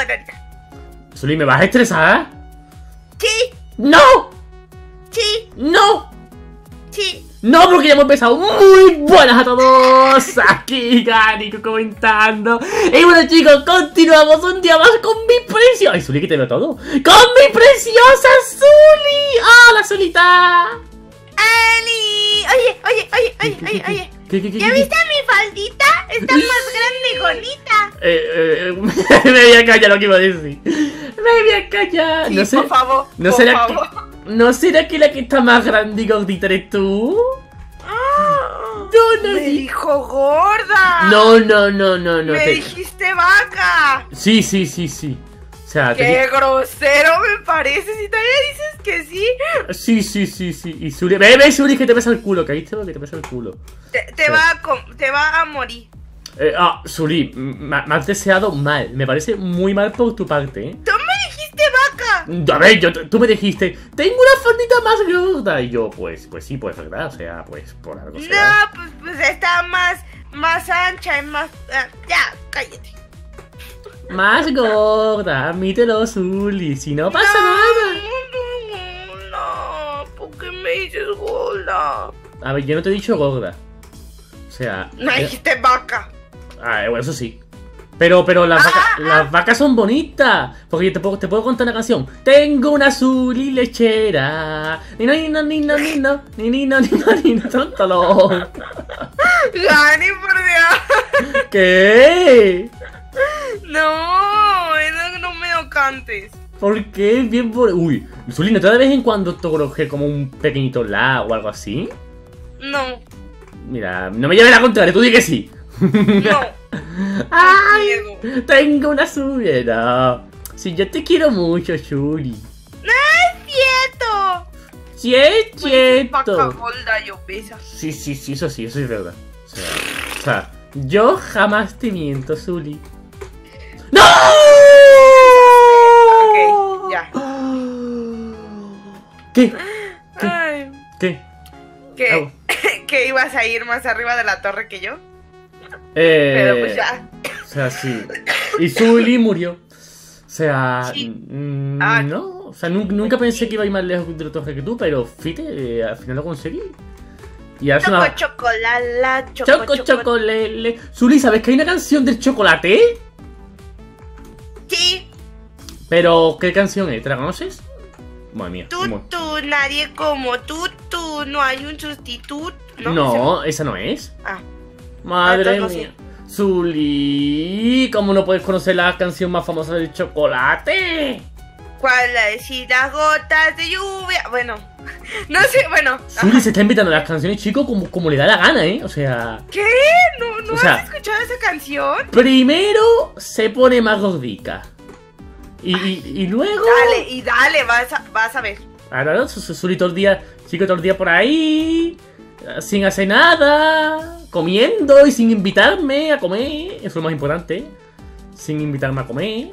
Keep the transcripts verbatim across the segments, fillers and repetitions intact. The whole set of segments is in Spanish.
bueno, ahorita. Zuli, ¿me vas a estresar? Sí. ¡No! Sí. ¡No! Sí. No, porque ya hemos empezado. Muy buenas a todos. Aquí Gánico comentando. Y bueno, chicos, continuamos un día más con mi preciosa. Ay, Zuli, que te veo todo. Con mi preciosa Zuli. ¡Hola, Zulita! ¡Ali! Oye, oye, oye, oye, oye, oye. ¿Qué, qué, qué, ¿Ya qué, viste mi faldita? Está más grande, golita. Eh, eh, me voy a callar lo que iba a decir. Me voy a callar. Sí, no sé. por favor, ¿No por será favor. que, ¿No será que la que está más grande y gordita eres tú? Ah, No, no, me sí. dijo gorda. No, no, no, no, no. Me te- dijiste vaca. Sí, sí, sí, sí. O sea, te Qué grosero me parece. Si todavía dices que sí, di- Sí, sí, sí, sí. Y Zuli. Ve, ve, Zuli, que te pesa el culo. ¿Caíste o que te pesa el culo? te, te Sí. va a com- te va a morir. Eh, ah, Zuli, me me has deseado mal. Me parece muy mal por tu parte, ¿eh? Tú me dijiste vaca. A ver, yo, tú me dijiste, tengo una faldita más gorda. Y yo, pues, pues sí, pues verdad. O sea, pues por algo será. No, pues, pues está más, más ancha y más. ah, ya, cállate. Más gorda, admítelo, Zuli. Si no pasa no, nada. No, no, no, ¿por qué me dices gorda? A ver, yo no te he dicho gorda. O sea. Me eh, dijiste vaca. ah, bueno, eso sí. Pero, pero las, vaca- Ah, ah. las vacas son bonitas. Porque yo te puedo, te puedo contar una canción. Tengo una Zuli lechera. Ni no, ni no, ni no, ni no, ni ni no, ni no, ni no, tóntalo. Gani, por Dios. ¿Qué? No, no, no me lo cantes. ¿Por qué? Bien por. Uy, Zuli, ¿no te da de vez en cuando te coge como un pequeñito la o algo así? No, Mira, no me lleves la contraria, tú di que sí. no. ¡Ay! Diego. Tengo una Zuli. No. Si yo te quiero mucho, Zuli. ¡No es cierto! Sí, es Vaca cierto. gorda, yo pesa. Sí, sí, sí, eso sí, eso es verdad. O sea, o sea, yo jamás te miento, Zuli. ¡No! Ok, ya. ¿Qué? ¿Qué? Ay, ¿Qué? ¿que, que ibas a ir más arriba de la torre que yo. Eh, Pero pues ya. O sea, sí. Y Zuli murió. O sea, Sí. mm, Ah. no. O sea, nu- nunca pensé que iba a ir más lejos de la torre que tú, pero fíjate, eh, al final lo conseguí. Y ahora es Choco, una. chocolala, choco, Choco, choco. chocolele. Zuli, ¿sabes que hay una canción del chocolate? Sí, Pero, ¿qué canción es? ¿Te la conoces? Madre mía. tú, mu- tú, nadie como tú, tú, no hay un sustituto. No, No, esa no es. ese- Ah, Madre entonces no mía. Zuli, ¿cómo no puedes conocer la canción más famosa del chocolate? ¿cuál la de si las gotas de lluvia? Bueno, no sé, bueno. Zuli se está invitando a las canciones, chicos, como, como le da la gana, ¿eh? O sea, ¿Qué? ¿No, no O sea- has escuchado esa canción? primero se pone más gordica. Y, y, y luego. Dale, y dale, vas a, vas a ver. Ahora, ¿no? Su- su- Zuli todo el día, chico, todo el día por ahí, sin hacer nada, comiendo y sin invitarme a comer. Eso es lo más importante. Sin invitarme a comer.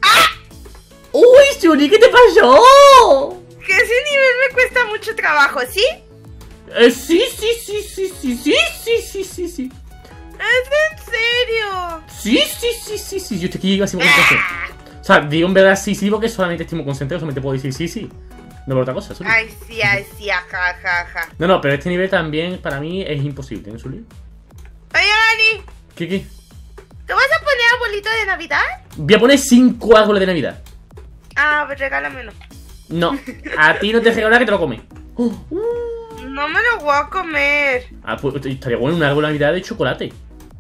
¡Uy, Zuli, qué te pasó! Que ese nivel me cuesta mucho trabajo, ¿sí? Eh, sí, sí, sí, sí, sí, sí, sí, sí, sí, sí. ¿Es en serio? Sí, sí, sí, sí, sí. Yo estoy aquí así con concentración. O sea, digo en verdad sí, sí, porque solamente estoy muy concentrado, solamente puedo decir sí, sí. No por otra cosa, Zuli. Ay, sí, ay, sí, ajá, ajá, ajá. No, no, pero este nivel también para mí es imposible, ¿eh, Zuli? Oye, Dani, ¿Qué, qué? ¿te vas a poner arbolito de Navidad? Voy a poner cinco árboles de Navidad. Ah, pues regálamelo. No, a ti no te regalo nada que te lo comes. Oh, uh. No me lo voy a comer. Ah, pues estaría bueno un árbol de Navidad de chocolate.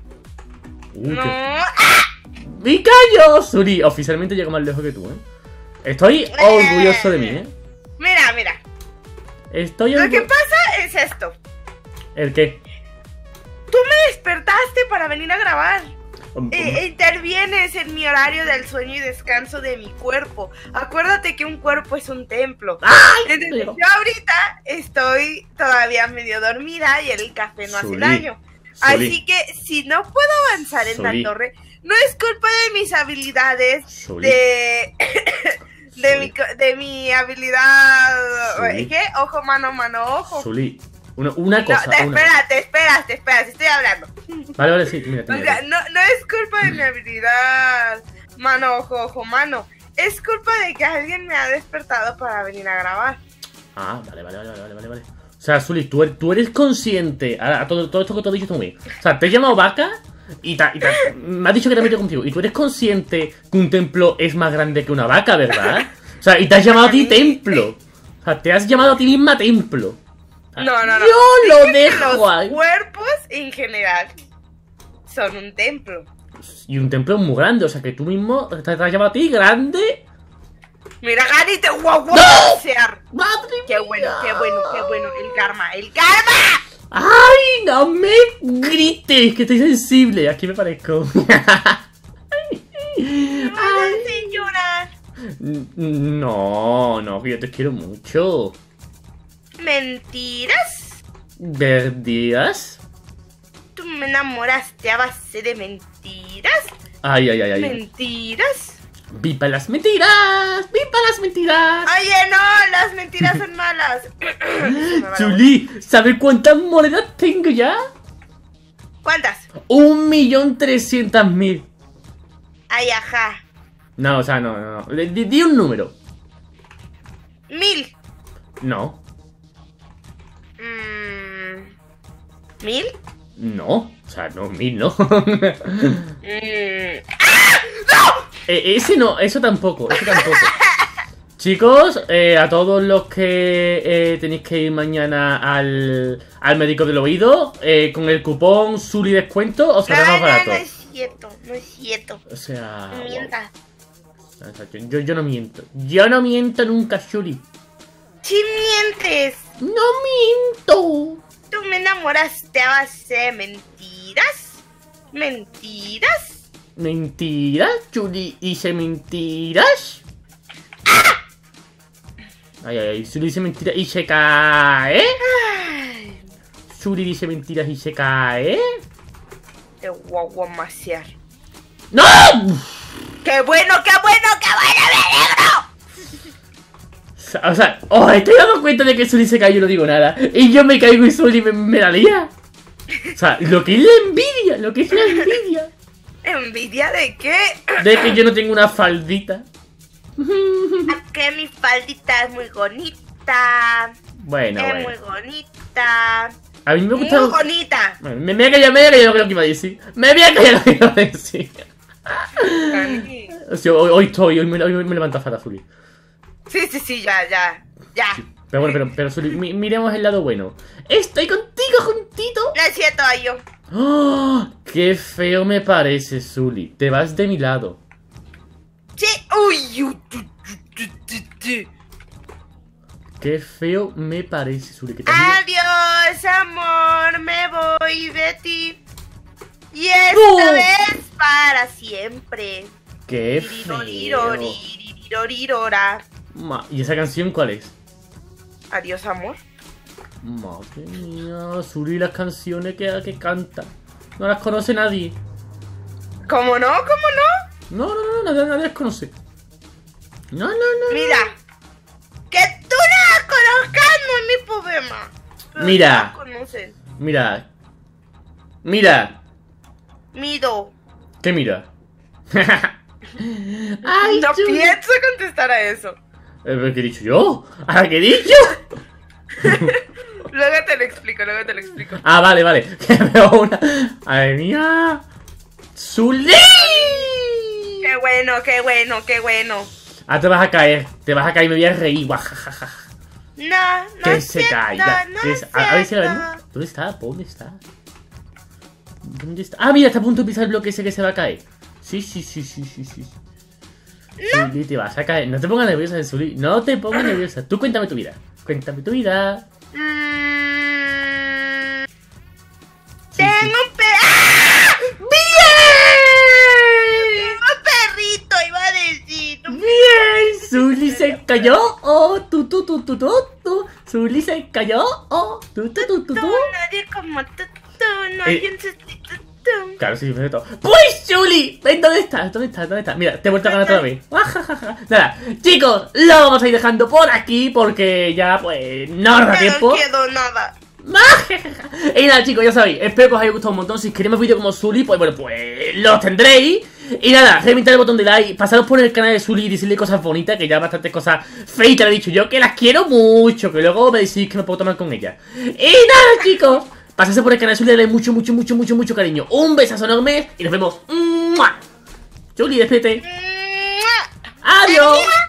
Uy, No. qué... ¡Ah! ¡Me callo! Zuli, oficialmente llego más lejos que tú, ¿eh? Estoy orgulloso de mí, ¿eh? Mira, mira. Estoy Lo que orgulloso. pasa es esto. ¿El qué? Tú me despertaste para venir a grabar. Um, E- e intervienes en mi horario del sueño y descanso de mi cuerpo. Acuérdate que un cuerpo es un templo. Entonces, Pero- yo ahorita estoy todavía medio dormida y el café no hace Zuli, daño. Zuli. Así que si no puedo avanzar en Zuli. la torre, no es culpa de mis habilidades, Zuli. de de Zuli. mi, co- de mi habilidad. Zuli. ¿Qué? Ojo, mano, mano, ojo. Zuli, una, una No, cosa. te una- espérate, espérate, espérate, estoy hablando. Vale, vale, sí, mira, O mira. sea, no, no es culpa de mi habilidad. Mano, ojo, ojo, mano. Es culpa de que alguien me ha despertado para venir a grabar. Ah, vale, vale, vale, vale, vale, vale. O sea, Zuli, tú, er- tú eres consciente a, a todo, todo esto que te he dicho tú muy bien. O sea, te he llamado vaca y, ta, y ta, me has dicho que te he metido contigo. Y tú eres consciente que un templo es más grande que una vaca, ¿verdad? O sea, y te has llamado a ti templo. O sea, te has llamado a ti misma templo. O sea, No, no, no. Yo lo Dije que dejo los ahí. cuerpos en general son un templo. Y un templo muy grande, o sea, que tú mismo te, te has llamado a ti grande. Mira, Gani, te guau guau. ¡Madre Qué mía! bueno, qué bueno, qué bueno. El karma, el karma. ¡Ay, no me grites! Que estoy sensible. Aquí me parezco. Me vas a hacer llorar. No, no, que yo te quiero mucho. ¿Mentiras? ¿Verdías? ¿Tú me enamoraste a base de mentiras? Ay, ay, ay, ay. ¿Mentiras? ¡Viva las mentiras! ¡Viva las mentiras! Oye, no, las mentiras son malas. Chuli, ¿sabes cuántas monedas tengo ya? ¿Cuántas? Un millón trescientas mil. Ay, ajá. No, o sea, no, no, no. Di, di un número. Mil. No, Mm, ¿Mil? no. O sea, no, mil, no. Mm, Eh, ese no, eso tampoco, eso tampoco. Chicos, eh, a todos los que eh, tenéis que ir mañana al, al médico del oído, eh, con el cupón Zuli descuento os saldrá más no, no, barato. no es cierto, no es cierto. O sea, No mientas. wow. O sea, yo, yo, yo no miento. Yo no miento nunca, Zuli. Sí mientes. ¡No miento! Tú me enamoraste a base de mentiras. ¿Mentiras? ¿Mentiras? ¿Zuli dice mentiras? Ay, ay, ay, Zuli dice mentiras y se cae. Ay, Zuli dice mentiras y se cae. te voy a guamasear. ¡No! ¡Qué bueno, qué bueno, qué bueno, me alegro! O sea, oh, estoy dando cuenta de que Zuli se cae y yo no digo nada. Y yo me caigo y Zuli me, me la lía. O sea, lo que es la envidia, lo que es la envidia. ¿Envidia de qué? De que yo no tengo una faldita. Es que mi faldita es muy bonita. Bueno, es bueno. muy bonita. A mí me Muy gusta... bonita. Bueno, me, me voy a callar, me voy a callar lo que iba a decir. Me voy a callar lo que iba a decir. Dani. O sea, hoy, hoy estoy, hoy me, hoy me levanta fatal, Zuli. Sí, sí, sí, ya, ya, ya. Pero bueno, pero, pero Zuli, mi- miremos el lado bueno. Estoy contigo, juntito. No es cierto, yo. ¡Oh! ¡Qué feo me parece, Zuli! Te vas de mi lado. Sí, uy, uy, tu, tu, tu, tu, tu. ¡Qué feo me parece, Zuli! Que te has ido- Adiós, amor, me voy de ti. Y esta ¡No! vez para siempre. ¡Qué feo! Riroriroriroririrora. Ma- ¿Y esa canción cuál es? Adiós, amor. Madre mía, Zuli, las canciones que, que canta. No las conoce nadie. ¿Cómo no? ¿Cómo no? No, no, no, nadie, nadie las conoce. No, no, no. Mira, que tú no la conozcas no es mi problema. Pero Mira. no la conocen. Mira. Mira. Mido. ¿Qué mira? Ay, No Zuli. pienso contestar a eso. Eh, ¿Qué he dicho yo? ¿Ah, qué he dicho? Luego te lo explico, luego te lo explico. Ah, vale, vale. Que veo una. ¡Ay, mía! ¡Zuli! Qué bueno, qué bueno, qué bueno. Ah, te vas a caer. Te vas a caer y me voy a reír. Guajajaja. No, no Que es se cierto, caiga. no que es se- a, a ver si la cierto. vemos. ¿Dónde está? ¿Dónde está? ¿Dónde está? Ah, mira, está a punto de pisar el bloque ese que se va a caer. Sí, sí, sí, sí, sí, sí. Zuli, te vas a caer. No te pongas nerviosa, Zuli. No te pongas nerviosa. Tú cuéntame tu vida. Cuéntame tu vida. Mm, Sí, tengo sí. un perro. ¡Ah! ¡Bien! Tengo un perrito, iba a decir. Un Bien, Zuli se cayó. Oh, tu, tu, tu, tu, tu, tu. Zuli se cayó. Oh, tu, tu, tu, tu, tú, tu. nadie como tú, tú, nadie Eh. sustituto tú. Claro, sí, perfecto. ¡Pues, Zuli! Ven, ¿dónde estás? ¿Dónde estás? ¿Dónde estás? Mira, te he vuelto a ganar otra vez. Nada, chicos, lo vamos a ir dejando por aquí porque ya, pues, no nos da No tiempo. quedó nada. Y nada, chicos, ya sabéis, espero que os haya gustado un montón. Si queréis más vídeos como Zuli, pues bueno, pues los tendréis. Y nada, reventar el botón de like, pasaros por el canal de Sully y decirle cosas bonitas, que ya bastantes cosas feitas le he dicho yo, que las quiero mucho, que luego me decís que me puedo tomar con ellas. Y nada, chicos, pasarse por el canal de Sully, dale mucho, mucho, mucho, mucho, mucho cariño. Un besazo enorme y nos vemos. ¡Mua! Sully, despídete. ¡Adiós!